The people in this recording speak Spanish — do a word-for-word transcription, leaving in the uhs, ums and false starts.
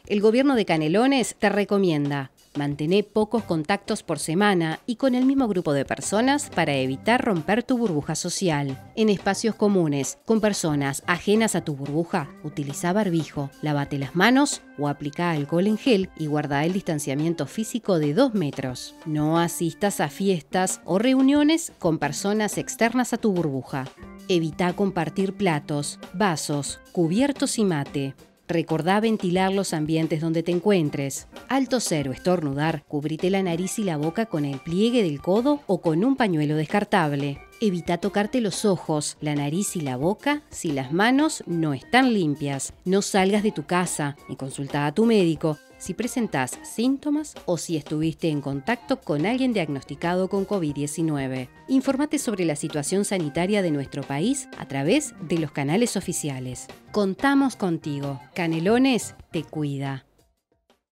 El gobierno de Canelones te recomienda mantener pocos contactos por semana y con el mismo grupo de personas para evitar romper tu burbuja social. En espacios comunes, con personas ajenas a tu burbuja, utiliza barbijo, lávate las manos o aplica alcohol en gel y guarda el distanciamiento físico de dos metros. No asistas a fiestas o reuniones con personas externas a tu burbuja. Evita compartir platos, vasos, cubiertos y mate. Recordá ventilar los ambientes donde te encuentres. Al toser o estornudar, cubrite la nariz y la boca con el pliegue del codo o con un pañuelo descartable. Evita tocarte los ojos, la nariz y la boca si las manos no están limpias. No salgas de tu casa y consulta a tu médico si presentás síntomas o si estuviste en contacto con alguien diagnosticado con COVID diecinueve. Infórmate sobre la situación sanitaria de nuestro país a través de los canales oficiales. Contamos contigo. Canelones te cuida.